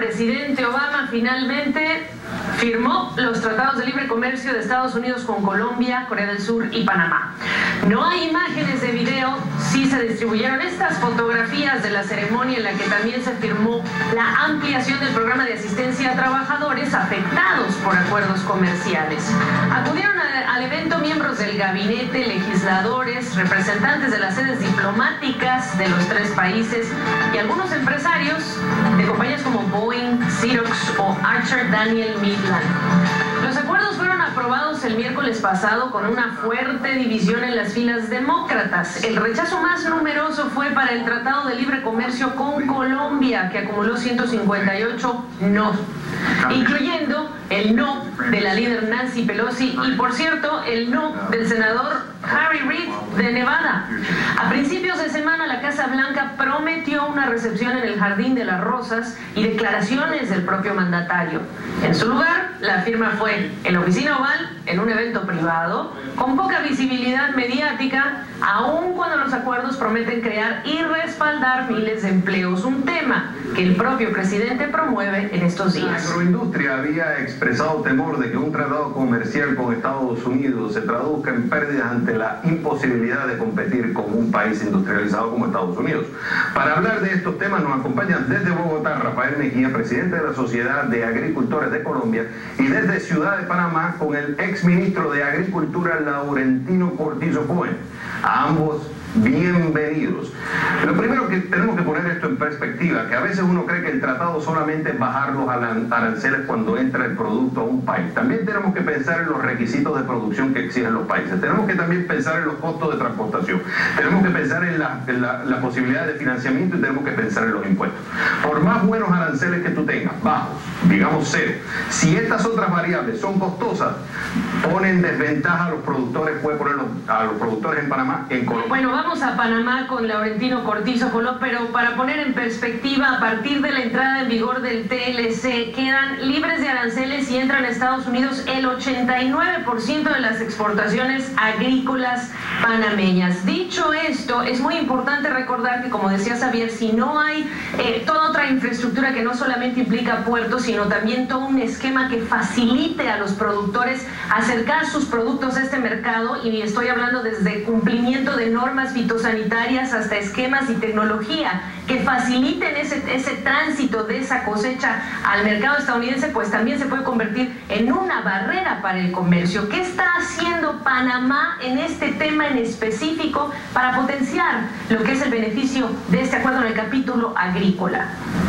presidente Obama finalmente firmó los tratados de libre comercio de Estados Unidos con Colombia, Corea del Sur y Panamá. No hay imágenes de video, sí se distribuyeron estas fotografías de la ceremonia en la que también se firmó la ampliación del programa de asistencia a trabajadores afectados por acuerdos comerciales. Acudieron al evento miembros del gabinete, legisladores, representantes de las sedes diplomáticas de los tres países y algunos empresarios de compañías como Boeing, Xerox o Archer Daniel Midland. Los acuerdos fueron aprobados el miércoles pasado con una fuerte división en las filas demócratas. El rechazo más numeroso fue para el Tratado de Libre Comercio con Colombia, que acumuló 158 no, incluyendo el no de la líder Nancy Pelosi y, por cierto, el no del senador Harry Reid de Nevada. A principios de semana, la Casa Blanca prometió una recepción en el Jardín de las Rosas y declaraciones del propio mandatario. En su lugar, la firma fue en la Oficina Oval, en un evento privado, con poca visibilidad mediática, aun cuando los acuerdos prometen crear y respaldar miles de empleos, un tema que el propio presidente promueve en estos días. La agroindustria había expresado temor de que un tratado comercial con Estados Unidos se traduzca en pérdidas ante la imposibilidad de competir con un país industrializado como Estados Unidos. Para hablar de estos temas nos acompañan desde Bogotá Rafael Mejía, presidente de la Sociedad de Agricultores de Colombia, y desde Ciudad de Panamá con el exministro de Agricultura Laurentino Cortizo Cohen. A ambos, bienvenidos. Lo primero que tenemos que poner esto en perspectiva, que a veces uno cree que el tratado solamente es bajar los aranceles cuando entra el producto a un país. También tenemos que pensar en los requisitos de producción que exigen los países. Tenemos que también pensar en los costos de transportación. Tenemos que pensar en la posibilidad de financiamiento y tenemos que pensar en los impuestos. Por más buenos aranceles que tú tengas, bajos, digamos cero, si estas otras variables son costosas, ponen desventaja a los productores, puede poner a los productores en Panamá, en Colombia. Bueno, vamos a Panamá con Laurentino Cortizo Colón, pero para poner en perspectiva, a partir de la entrada en vigor del TLC, quedan libres de aranceles y entran a Estados Unidos el 89% de las exportaciones agrícolas panameñas. Dicho esto, es muy importante recordar que, como decía Xavier, si no hay toda otra infraestructura que no solamente implica puertos, sino también todo un esquema que facilite a los productores acercar sus productos a este mercado, y estoy hablando desde cumplimiento de normas fitosanitarias hasta esquemas y tecnología que faciliten ese tránsito de esa cosecha al mercado estadounidense, pues también se puede convertir en una barrera para el comercio. ¿Qué está haciendo Panamá en este tema en específico para potenciar lo que es el beneficio de este acuerdo en el capítulo agrícola?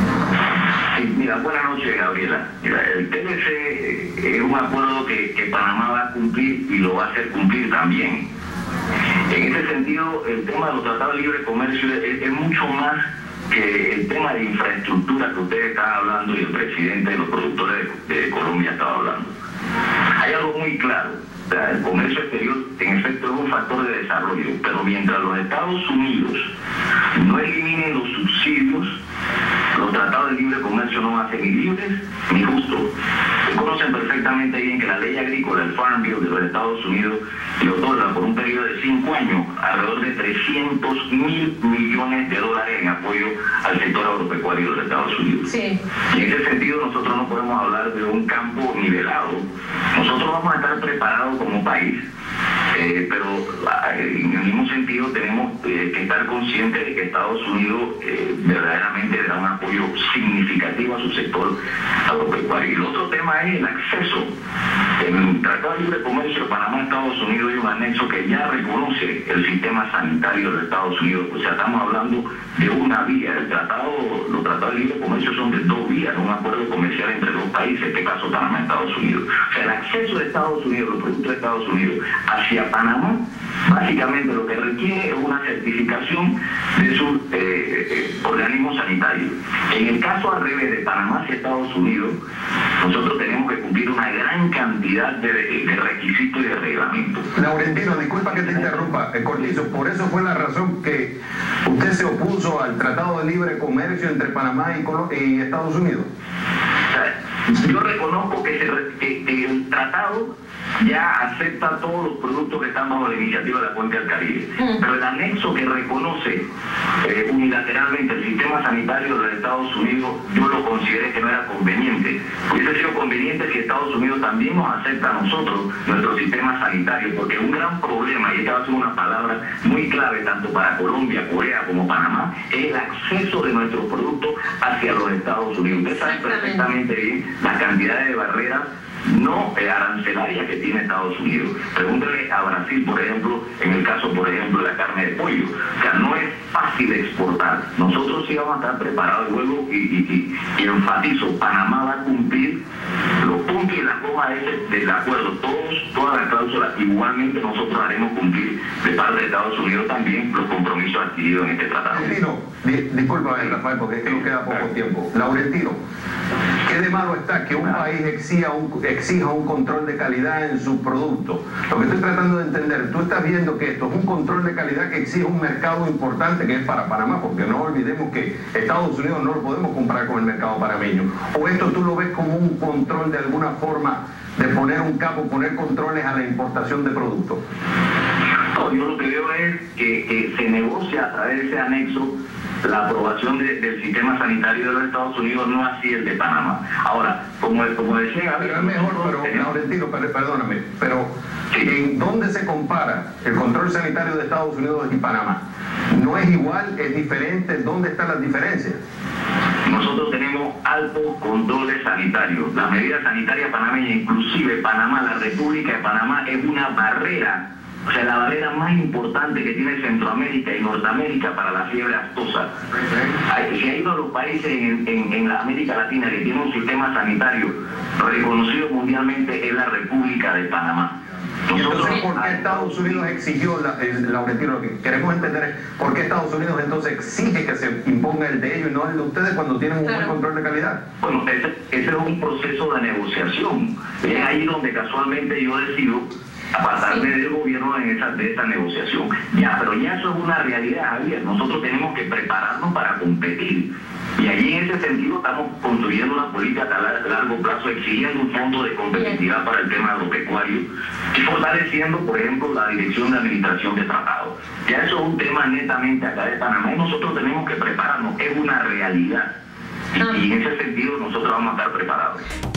Mira, buenas noches, Gabriela. Mira, el TLC es un acuerdo que Panamá va a cumplir y lo va a hacer cumplir también. En ese sentido, el tema de los tratados de libre comercio es mucho más que el tema de infraestructura que ustedes están hablando y el presidente de los productores de Colombia estaba hablando. Hay algo muy claro. O sea, el comercio exterior, en efecto, es un factor de desarrollo, pero mientras los Estados Unidos no eliminen los subsidios, los tratados de libre comercio no van a ser ni libres ni justos. Ustedes conocen perfectamente bien que la ley agrícola, el Farm Bill de los Estados Unidos, le otorga por un periodo de 5 años alrededor de $300.000 millones en apoyo al sector agropecuario de los Estados Unidos. Sí. Y en ese sentido nosotros no podemos hablar de un campo nivelado. Nosotros vamos a estar preparados como país, pero en el mismo sentido tenemos que estar conscientes de que Estados Unidos verdaderamente da un apoyo significativo a su sector agropecuario. Y el otro tema es el acceso. En el Tratado de Libre Comercio de Panamá Estados Unidos hay un anexo que ya reconoce el sistema sanitario de Estados Unidos. O sea, estamos hablando de una vía. Los tratados de libre comercio son de 2 vías, un acuerdo comercial entre 2 países, en este caso Panamá y Estados Unidos. O sea, el acceso de Estados Unidos, los productos de Estados Unidos hacia Panamá, básicamente lo que requiere es una certificación de sus organismos sanitarios. En el caso al revés, de Panamá hacia Estados Unidos, nosotros tenemos que cumplir una gran cantidad de requisitos y de reglamentos. Laurentino, disculpa que te interrumpa, Cortizo, por eso fue la razón que usted se opuso al Tratado de Libre Comercio entre Panamá y Estados Unidos. O sea, yo reconozco que el tratado ya acepta todos los productos que están bajo la iniciativa de la Cuenca del Caribe. Pero el anexo que reconoce unilateralmente el sistema sanitario de los Estados Unidos, yo lo consideré que no era conveniente. Hubiese sido conveniente si Estados Unidos también nos acepta a nosotros nuestro sistema sanitario, porque un gran problema, y esta va a ser una palabra muy clave tanto para Colombia, Corea como Panamá, es el acceso de nuestros productos hacia los Estados Unidos. Ustedes saben perfectamente bien la cantidad de barreras no arancelarias que tiene Estados Unidos. Pregúntale a Brasil, por ejemplo, en el caso, por ejemplo, de la carne de pollo. O sea, no es fácil exportar. Nosotros sí vamos a estar preparados luego y enfatizo, Panamá va a cumplir los puntos y las comas del acuerdo, todas las cláusulas. Igualmente nosotros haremos cumplir de parte de Estados Unidos también los compromisos adquiridos en este tratado. Laurentino, disculpa, Rafael, porque es que nos queda poco tiempo. Laurentino, ¿qué de malo está que un país exija un control de calidad en sus productos? Lo que estoy tratando de entender, tú estás viendo que esto es un control de calidad que exige un mercado importante que es para Panamá, porque no olvidemos que Estados Unidos no lo podemos comprar con el mercado panameño. ¿O esto tú lo ves como un control de alguna forma de poner un capo, poner controles a la importación de productos? No, yo lo que veo es que se negocia a través de ese anexo la aprobación del sistema sanitario de los Estados Unidos, no así el de Panamá. Ahora, como decía... Pero es mejor, Laurentino, perdóname, pero ¿en dónde se compara el control sanitario de Estados Unidos y Panamá? ¿No es igual? ¿Es diferente? ¿Dónde están las diferencias? Nosotros tenemos altos controles sanitarios. Las medidas sanitarias panameñas, inclusive Panamá, la República de Panamá, es una barrera. O sea, la barrera más importante que tiene Centroamérica y Norteamérica para la fiebre aftosa. Si hay uno de los países en la América Latina que tiene un sistema sanitario reconocido mundialmente, es la República de Panamá. Y entonces, ¿por qué Estados Unidos exigió, Laurentino, lo que queremos entender es por qué Estados Unidos entonces exige que se imponga el de ellos y no el de ustedes cuando tienen un buen control de calidad? Bueno, ese es un proceso de negociación. Es ahí donde casualmente yo decido apartarme del gobierno de esa negociación. Ya, pero ya eso es una realidad, Javier. Nosotros tenemos que prepararnos para competir. Y allí en ese sentido estamos construyendo una política a largo plazo, exigiendo un fondo de competitividad para el tema agropecuario y fortaleciendo, por ejemplo, la Dirección de Administración de Tratados. Ya eso es un tema netamente acá de Panamá y nosotros tenemos que prepararnos. Es una realidad. Y en ese sentido nosotros vamos a estar preparados.